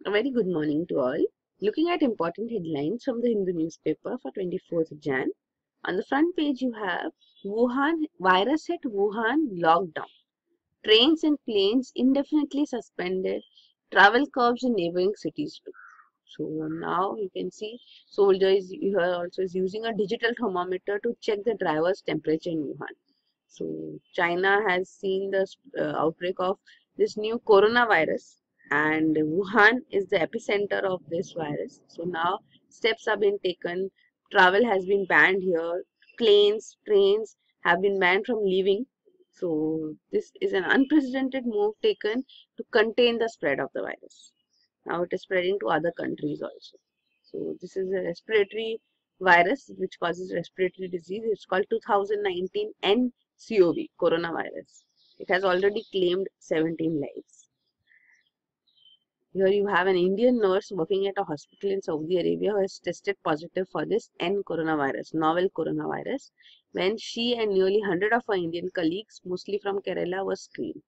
A very good morning to all. Looking at important headlines from the Hindu newspaper for 24th Jan. On the front page you have Wuhan virus at Wuhan lockdown. Trains and planes indefinitely suspended. Travel curbs in neighboring cities too. So now you can see soldier is here also is using a digital thermometer to check the driver's temperature in Wuhan. So China has seen the outbreak of this new coronavirus, and Wuhan is the epicenter of this virus. So now steps have been taken. Travel has been banned here. Planes, trains have been banned from leaving. So this is an unprecedented move taken to contain the spread of the virus. Now it is spreading to other countries also. So this is a respiratory virus which causes respiratory disease. It's called 2019 NCOV, coronavirus. It has already claimed 17 lives. Here you have an Indian nurse working at a hospital in Saudi Arabia who has tested positive for this coronavirus, novel coronavirus, when she and nearly 100 of her Indian colleagues, mostly from Kerala, were screened.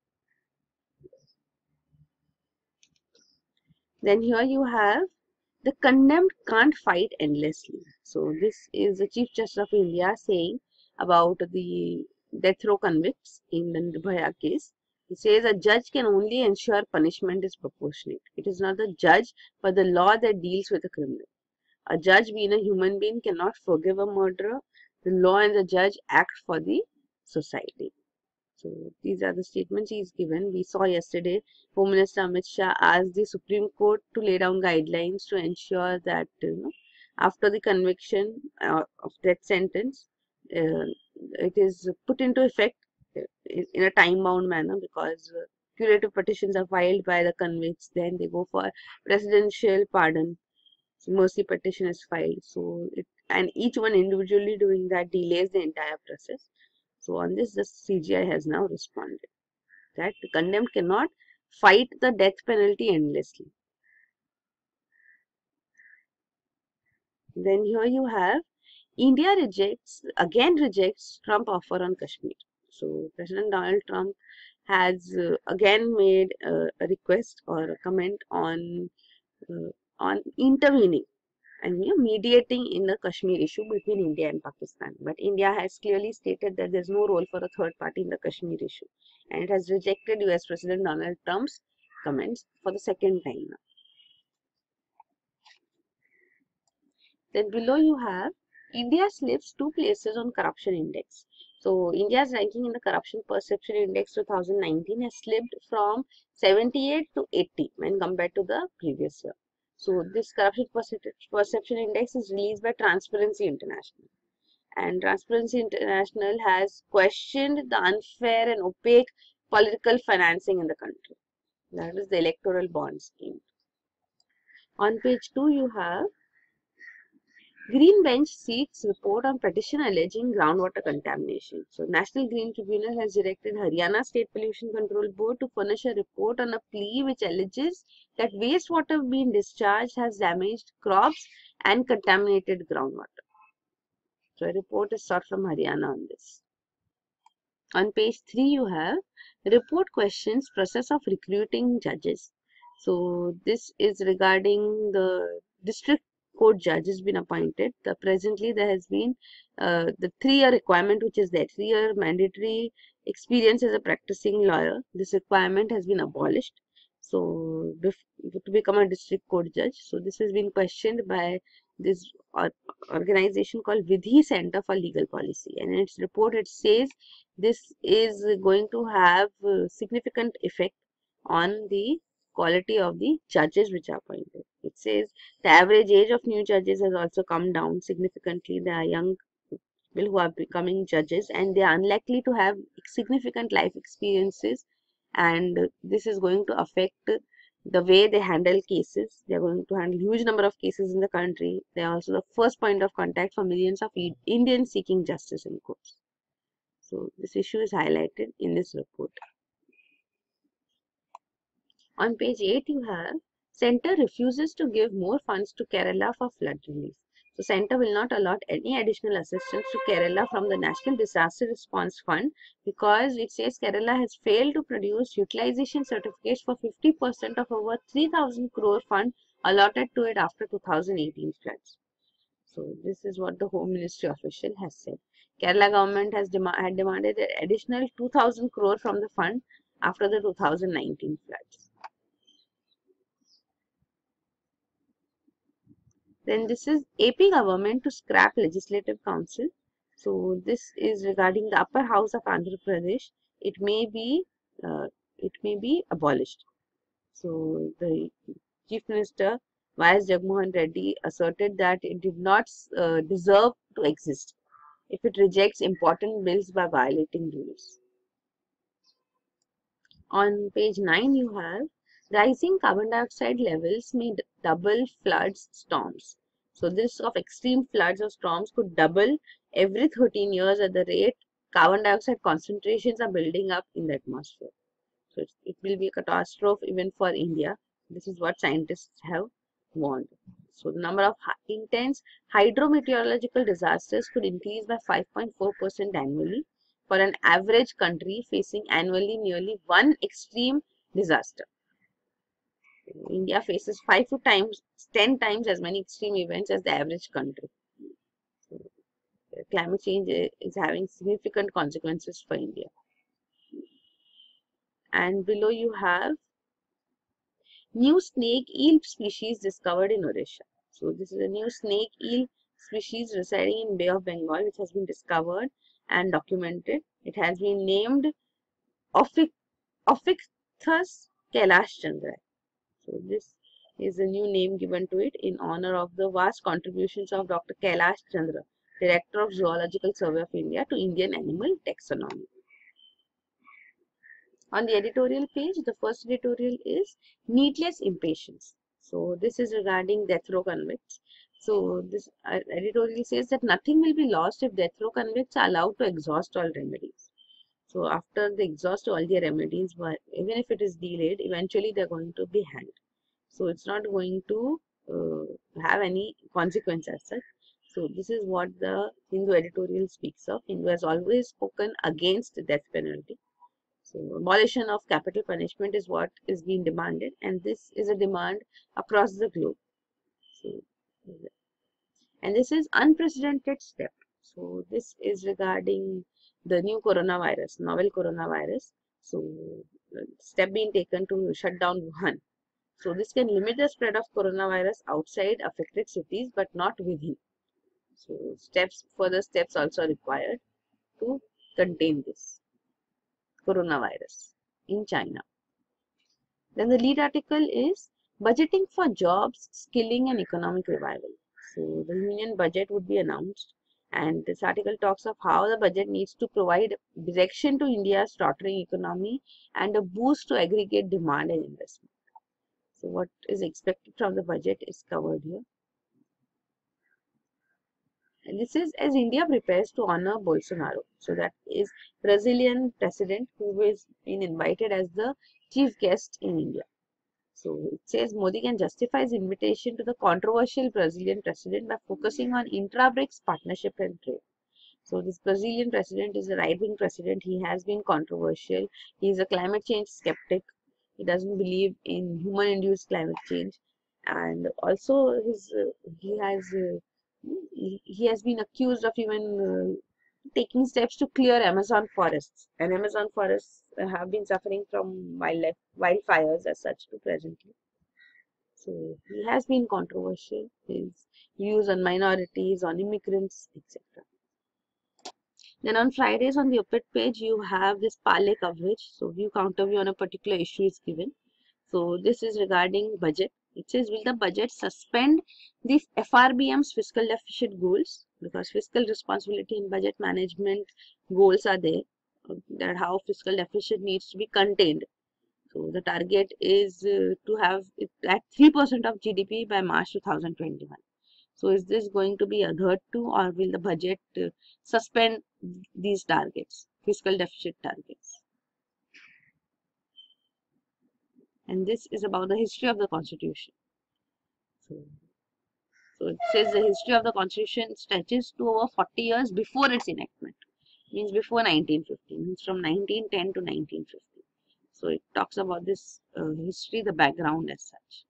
Then here you have the condemned can't fight endlessly. So this is the Chief Justice of India saying about the death row convicts in the Nirbhaya case. He says a judge can only ensure punishment is proportionate. It is not the judge but the law that deals with a criminal. A judge, being a human being, cannot forgive a murderer. The law and the judge act for the society. So these are the statements he is given. We saw yesterday Home Minister Amit Shah asked the Supreme Court to lay down guidelines to ensure that after the conviction of death sentence, it is put into effect in a time-bound manner, because curative petitions are filed by the convicts. Then they go for presidential pardon. So mercy petition is filed. So and each one individually doing that delays the entire process. So on this, the CGI has now responded that the condemned cannot fight the death penalty endlessly. Then here you have India rejects Trump offer on Kashmir. So President Donald Trump has again made a request or a comment on intervening and mediating in the Kashmir issue between India and Pakistan. But India has clearly stated that there is no role for a third party in the Kashmir issue, and it has rejected US President Donald Trump's comments for the second time now. Then below you have India slips 2 places on corruption index. So India's ranking in the corruption perception index 2019 has slipped from 78 to 80 when compared to the previous year. So this corruption perception index is released by Transparency International. And Transparency International has questioned the unfair and opaque political financing in the country. That is the electoral bond scheme. On page 2 you have Green Bench seeks report on petition alleging groundwater contamination. So, National Green Tribunal has directed Haryana State Pollution Control Board to furnish a report on a plea which alleges that wastewater being discharged has damaged crops and contaminated groundwater. So, a report is sought from Haryana on this. On page 3, you have report questions process of recruiting judges. So, this is regarding the district court judge has been appointed. Presently, there has been the 3-year requirement, which is there, 3-year mandatory experience as a practicing lawyer. This requirement has been abolished. So, to become a district court judge. So, this has been questioned by this organization called Vidhi Center for Legal Policy. And in its report, it says this is going to have significant effect on the quality of the judges which are appointed. It says the average age of new judges has also come down significantly. There are young people who are becoming judges and they are unlikely to have significant life experiences, and this is going to affect the way they handle cases. They are going to handle huge number of cases in the country. They are also the first point of contact for millions of Indians seeking justice in courts. So this issue is highlighted in this report. On page 8, you have Centre refuses to give more funds to Kerala for flood relief. So Centre will not allot any additional assistance to Kerala from the National Disaster Response Fund because it says Kerala has failed to produce utilization certificates for 50% of over 3,000 crore fund allotted to it after 2018 floods. So this is what the Home Ministry official has said. Kerala government has had demanded an additional 2,000 crore from the fund after the 2019 floods. Then this is AP government to scrap Legislative Council. So this is regarding the upper house of Andhra Pradesh. It may be abolished. So the Chief Minister Y.S. Jagmohan Reddy asserted that it did not deserve to exist if it rejects important bills by violating rules. On page 9 you have rising carbon dioxide levels may double floods, storms. So this of extreme floods or storms could double every 13 years at the rate carbon dioxide concentrations are building up in the atmosphere. So it will be a catastrophe even for India. This is what scientists have warned. So the number of intense hydrometeorological disasters could increase by 5.4% annually for an average country facing annually nearly one extreme disaster. India faces 10 times as many extreme events as the average country. So, climate change is having significant consequences for India. And below you have new snake eel species discovered in Odisha. So this is a new snake eel species residing in Bay of Bengal which has been discovered and documented. It has been named Ophichthus Kailash Chandra. So this is a new name given to it in honor of the vast contributions of Dr. Kailash Chandra, Director of Zoological Survey of India, to Indian animal taxonomy. On the editorial page, the first editorial is Needless Impatience. So this is regarding death row convicts. So this editorial says that nothing will be lost if death row convicts are allowed to exhaust all remedies. So after they exhaust all their remedies, even if it is delayed, eventually they are going to be hanged. So it's not going to have any consequence as such. So this is what the Hindu editorial speaks of. Hindu has always spoken against the death penalty. So abolition of capital punishment is what is being demanded, and this is a demand across the globe. So, and this is unprecedented step. So this is regarding the new coronavirus, novel coronavirus. So step being taken to shut down Wuhan. So this can limit the spread of coronavirus outside affected cities, but not within. So further steps also required to contain this coronavirus in China. Then the lead article is Budgeting for Jobs, Skilling and Economic Revival. So the union budget would be announced, and this article talks of how the budget needs to provide direction to India's tottering economy and a boost to aggregate demand and investment. So what is expected from the budget is covered here. And this is as India prepares to honor Bolsonaro. So that is Brazilian president who is been invited as the chief guest in India. So it says Modi can justify his invitation to the controversial Brazilian president by focusing on intra-BRICS partnership and trade. So this Brazilian president is a right-wing president. He has been controversial. He is a climate change skeptic. He doesn't believe in human-induced climate change, and also he has been accused of even taking steps to clear Amazon forests, and Amazon forests have been suffering from wildfires as such to presently. So he has been controversial. His views on minorities, on immigrants, etc. Then on Fridays on the op-ed page, you have this parlay coverage. So view counter view on a particular issue is given. So this is regarding budget. It says, will the budget suspend the FRBM's fiscal deficit goals? Because fiscal responsibility and budget management goals are there. That how fiscal deficit needs to be contained. So the target is to have it at 3% of GDP by March 2021. So is this going to be adhered to, or will the budget suspend these targets, fiscal deficit targets? And this is about the history of the constitution. So So it says the history of the constitution stretches to over 40 years before its enactment. Means before 1950. Means from 1910 to 1950. So it talks about this history, the background as such.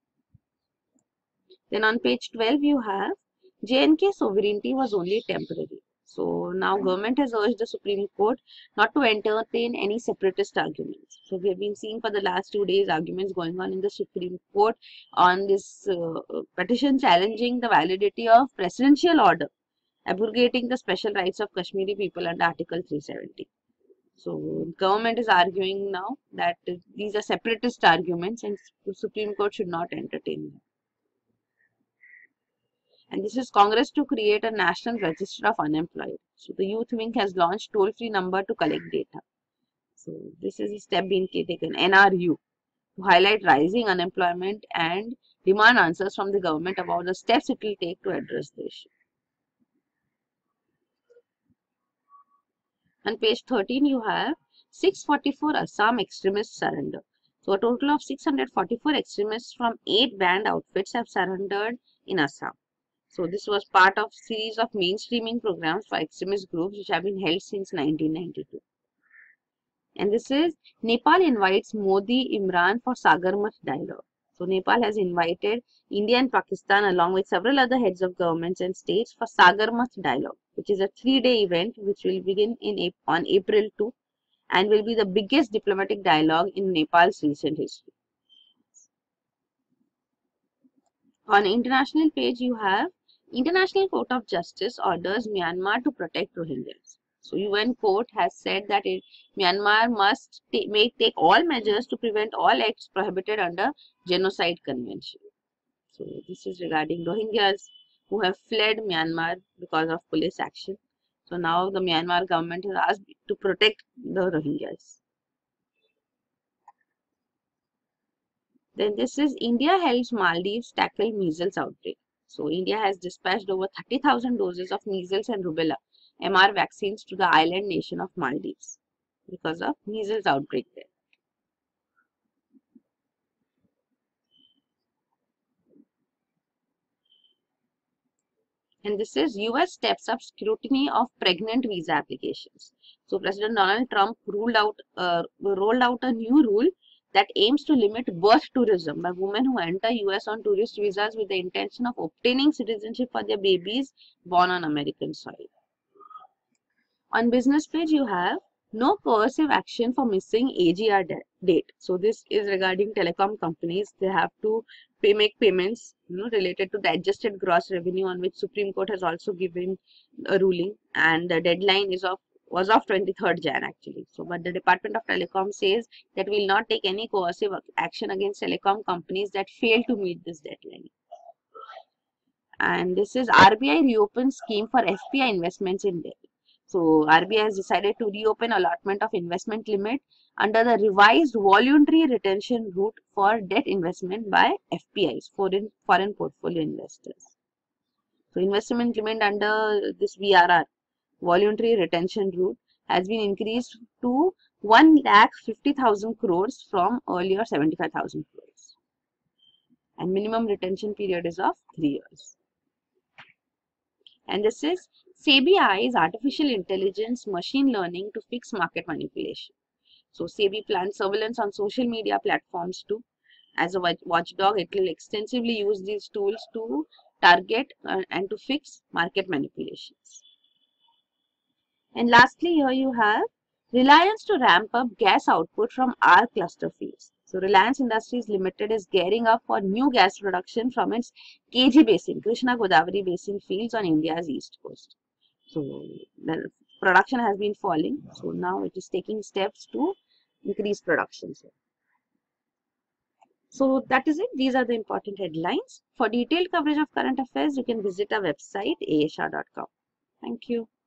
Then on page 12 you have J&K sovereignty was only temporary. So now government has urged the Supreme Court not to entertain any separatist arguments. So we have been seeing for the last 2 days arguments going on in the Supreme Court on this petition challenging the validity of presidential order abrogating the special rights of Kashmiri people under Article 370. So government is arguing now that these are separatist arguments and the Supreme Court should not entertain them. And this is Congress to create a national register of unemployed. So the youth wing has launched toll-free number to collect data. So this is a step being taken, NRU, to highlight rising unemployment and demand answers from the government about the steps it will take to address the issue. On page 13 you have 644 Assam extremists surrender. So a total of 644 extremists from 8 banned outfits have surrendered in Assam. So this was part of series of mainstreaming programs for extremist groups which have been held since 1992. And this is Nepal invites Modi Imran for Sagarmat dialogue. So Nepal has invited India and Pakistan along with several other heads of governments and states for Sagarmat dialogue, which is a 3-day event which will begin on April 2 and will be the biggest diplomatic dialogue in Nepal's recent history. On international page you have International Court of Justice orders Myanmar to protect Rohingyas. So UN Court has said that Myanmar must take all measures to prevent all acts prohibited under Genocide Convention. So this is regarding Rohingyas who have fled Myanmar because of police action. So now the Myanmar government has asked to protect the Rohingyas. Then this is India helps Maldives tackle measles outbreak. So India has dispatched over 30,000 doses of measles and rubella MR vaccines to the island nation of Maldives because of measles outbreak there. And this is US steps up scrutiny of pregnant visa applications. So President Donald Trump rolled out a new rule that aims to limit birth tourism by women who enter US on tourist visas with the intention of obtaining citizenship for their babies born on American soil. On business page you have no coercive action for missing AGR date. So this is regarding telecom companies. They have to make payments related to the adjusted gross revenue on which Supreme Court has also given a ruling, and the deadline was of 23rd Jan actually. So but the Department of Telecom says that will not take any coercive action against telecom companies that fail to meet this deadline. And this is RBI reopens scheme for FPI investments in Delhi. So RBI has decided to reopen allotment of investment limit under the revised voluntary retention route for debt investment by FPIs, foreign portfolio investors. So investment limit under this VRR, voluntary retention route, has been increased to 1,50,000 crores from earlier 75,000 crores. And minimum retention period is of 3 years. And this is SEBI eyes artificial intelligence machine learning to fix market manipulation. So SEBI plans surveillance on social media platforms too. As a watchdog, it will extensively use these tools to target and to fix market manipulations. And lastly, here you have Reliance to ramp up gas output from our cluster fields. So Reliance Industries Limited is gearing up for new gas production from its KG Basin, Krishna Godavari Basin fields on India's east coast. So the production has been falling. So now it is taking steps to increase production. So that is it. These are the important headlines. For detailed coverage of current affairs, you can visit our website asha.com. Thank you.